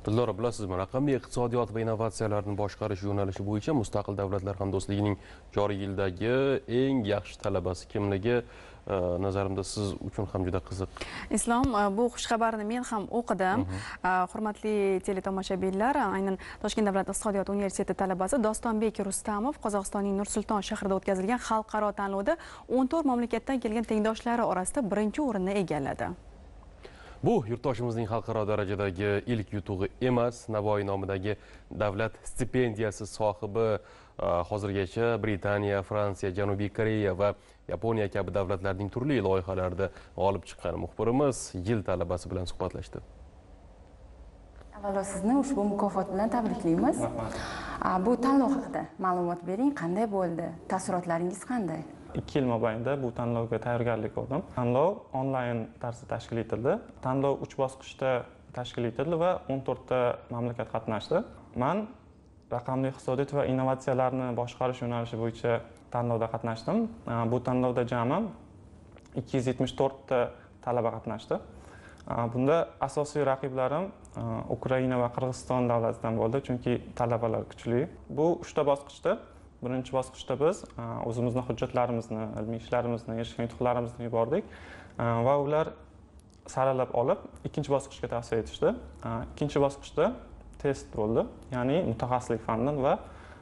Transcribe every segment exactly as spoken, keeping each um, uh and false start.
Dildora, bilasizmi, raqamli iqtisodiyot va innovatsiyalarni boshqarish yo'nalishi bo'yicha Mustaqil Davlatlar Hamdo'stligining joriy yildagi eng yaxshi talabasi kimligi nazarimda siz uchun ham juda qiziq. Islom, bu xushxabarni men ham o'qidim. Hurmatli teletomoshabinlar, aynan Toshkent davlat iqtisodiyot universiteti talabasi Dostonbek Rustamov Qozog'istonning Nur-Sulton shahrida o'tkazilgan xalqaro tanlovda o'n to'rt mamlakatdan kelgan tengdoshlari orasida birinchi o'rinni egalladi. Bu yurtdoshimizning xalqaro darajadagi ilk yutug'i emas. Navoiy nomidagi davlat stipendiyasi sohibi hozirgacha Britaniya, Fransiya, Janubiy Koreya va Yaponiya kabi davlatlarning turli loyihalarida g'olib chiqqan muxbirimiz yil talabasi bilan suhbatlashdi. Avvalo sizni ushbu mukofot bilan tabriklaymiz. Bu tanlov haqida ma'lumot bering, qanday bo'ldi? Taassurotlaringiz qanday? ikki yil mobaynida bu tanlovga tayyorgarlik ko'rdim. Tanlov onlayn tarzda tashkil etildi. Tanlov uch bosqichda tashkil etildi va o'n to'rtta mamlakat qatnashdi. Men raqamli iqtisodiyot va innovatsiyalarni boshqarish yo'nalishi bo'yicha tanlovda qatnashdim. Bu tanlovda jami ikki yuz yetmish to'rtta talaba qatnashdi. Bunda asosiy raqiblarim Ukraina va Qirg'iziston davlatidan bo'ldi, chunki talabalar kuchli. Bu uchta bosqichda Birinchi bosqichda biz o'zimizni hujjatlarimizni, ilmiy ishlarimizni, erishgan yutuqlarimizni yubordik va ular saralab olib, ikkinchi bosqichga tavsiya etishdi. Ikkinchi bosqichda test bo'ldi, ya'ni mutaxassislik fanidan va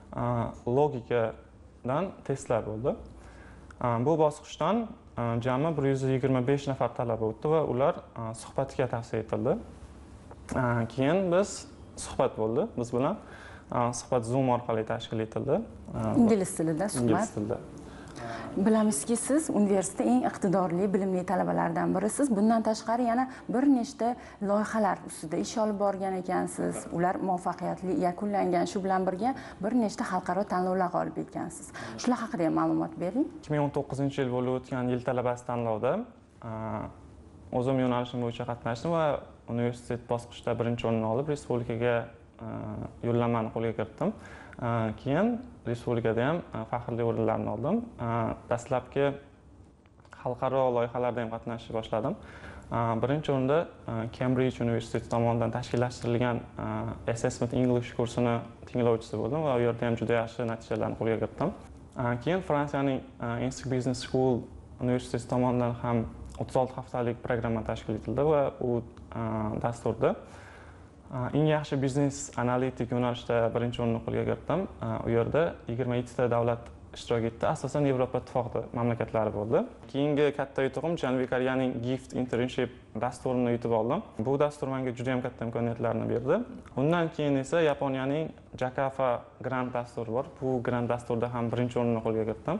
logikadan testlar bo'ldi. Bu bosqichdan jami bir yuz yigirma besh nafar talaba o'tdi va ular suhbatga tavsiya etildi. Keyin biz suhbat bo'ldi biz bilan. Suhbat Zoom orqali tashkil etildi. Ingliz tilida suhbat. Ingliz tilida. Bilamizki, siz universitetda eng iqtidorli, bilimli talabalardan birisiz. Bundan tashqari yana bir nechta loyihalar ustida ish olib borgan ekansiz. Ular muvaffaqiyatli yakunlangan. Shu bilan birga bir nechta xalqaro tanlovlar g'olib etgansiz. Shular haqida ham ma'lumot bering. ikki ming o'n to'qqizinchi yil bo'lib o'tgan yil talabasi tanlovda o'zim yo'nalishim bo'yicha qatnashdim va universitet bosqichida birinchi o'rinni olib, respublikaga yo'llanmani qo'lga kiritdim. Keyin respublikada ham faxrli o'rinlarni oldim. Dastlabki xalqaro loyihalarda ham qatnashishni boshladim. Birinchi o'rinda Cambridge universiteti tomonidan tashkillashtirilgan Assessment English kursini tinglovchisi bo'ldim va u yerda ham juda yaxshi natijalarni qo'lga kiritdim. Keyin Fransiyaning Innsbruck Business School universiteti tomonidan ham o'ttiz olti haftalik programma tashkil etildi va u dasturda eng yaxshi biznes analitik yo'nalishda birinchi o'rinni qo'lga kiritdim. U yerda yigirma yettita davlat ishtirok etdi. Asosan Yevropa ittifoqi mamlakatlari bo'ldi. Keyingi katta yutug'im Janubiy Koreyaning Gift Internship dasturini yutib oldim. Bu dastur menga juda ham katta imkoniyatlarni berdi. Undan keyin esa Yaponiyaning Jakafa Grant dasturi bor. Bu Grant dasturida ham birinchi o'rinni qo'lga kiritdim.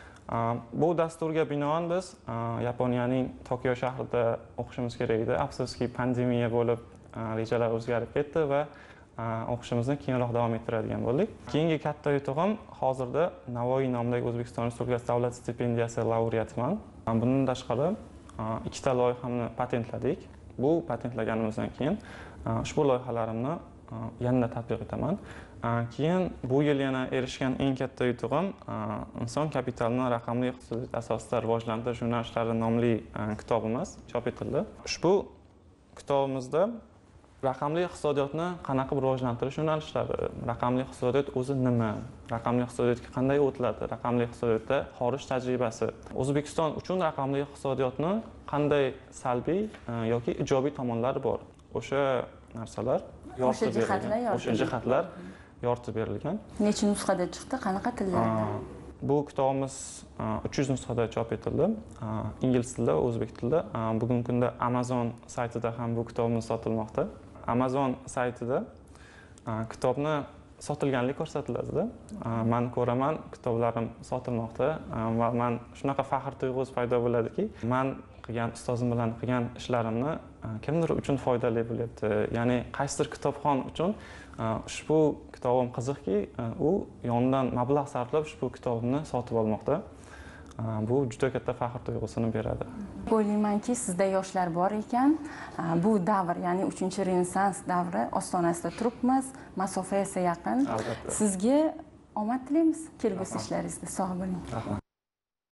Bu dasturga binoan biz Yaponiyaning Tokio shahrida o'qishimiz kerak edi. Afsuski pandemiya bo'lib rejalar o'zgarib ketdi va o'qishimizni keyinroq davom ettiradigan bo'ldik. Keyingi katta yutug'im hozirda Navoiy nomidagi O'zbekiston Respublikasi davlat stipendiyasi laureatiman. Bundan tashqari ikkita loyihamni patentladik. Bu patentlaganimizdan keyin ushbu loyihalarimni yanada tatbiq etaman. Keyin bu yil yana erishgan eng katta yutug'im inson kapitalini raqamli iqtisodiyot asosida rivojlantirish yo'nalishlari nomli kitobimiz chop etildi. Ushbu kitobimizda raqamli iqtisodiyotni qanaqa rivojlantirish yo'nalishlari, raqamli iqtisodiyot o'zi nima, raqamli iqtisodiyotga qanday o'tiladi, raqamli iqtisodiyotda xorij tajribasi, O'zbekiston uchun raqamli iqtisodiyotni qanday salbiy yoki ijobiy tomonlari bor. O'sha narsalar yoritib berilgan. O'sha jihatlar yoritib berilgan. Necha nusxada chiqdi, qanaqa tillarda? Bu kitobimiz uch yuz nusxada chop etildi. Ingliz tilida va o'zbek tilida. Bugungi kunda Amazon saytida ham bu kitobimiz sotilmoqda. Amazon saytida kitobni sotilganlik ko'rsatiladi. Men ko'raman, kitoblarim sotilmoqda va men shunaqa faxr tuyg'usi paydo bo'ladiki, men qilgan ustozim bilan qilgan ishlarimni kimdir uchun foydali bo'lyapti. Ya'ni qaysidir kitobxon uchun ushbu kitobim qiziqki, u yonidan mablag' sarflab ushbu kitobimni sotib olmoqda. Bu juda katta faxr tuyg'usini beradi. O'ylaymanki, sizda yoshlar bor ekan. Bu davr, ya'ni uchinchi renessans davri ostonasida turibmiz. Masofa esa yaqin. Sizga omad tilaymiz kelgusi ishlaringizda. Sog' bo'ling.